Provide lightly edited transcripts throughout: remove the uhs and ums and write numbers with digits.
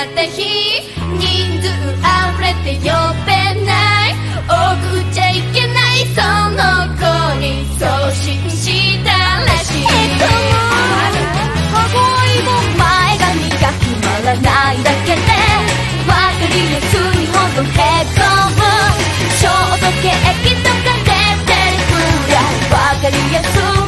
った日、人数溢れて呼べない、多く打っちゃいけないその子に送信したらしい。カゴイも前髪が決まらないだけで分かりやすいほどへこむ、ショートケーキとか出てるくらい分かりやすく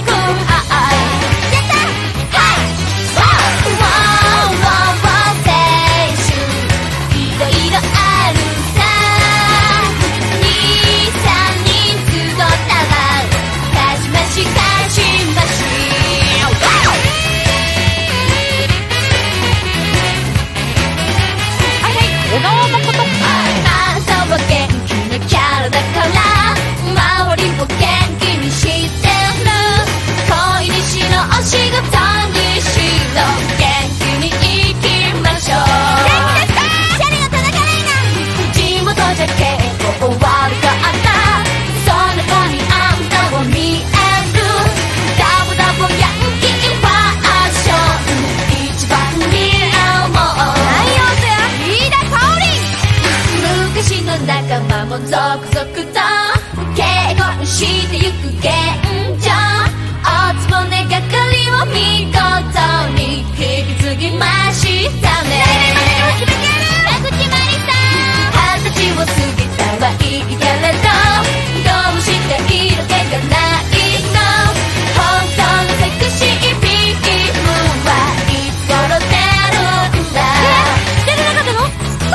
続々と警護してゆく現状、おつぼね係を見事に引き継ぎましたね。決まりさ20歳を過ぎたはいいけれど、どうして色気がないの、本当のセクシービームはいつ頃出るんだ。出れなかったの？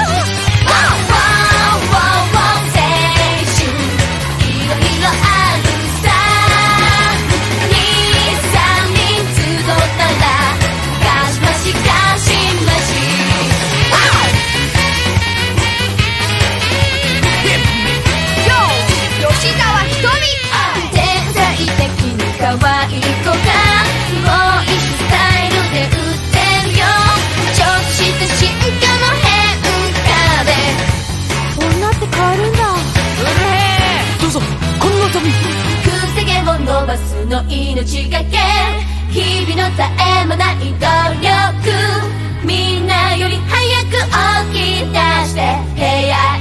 可愛い子がもう一種スタイルで売ってるよ、ちょっとした進化の変化で女って変わるんだ。うるへー、どうぞこの望み。くせ毛を伸ばすの命がけ、日々の絶え間ない努力、みんなより早く起き出して部屋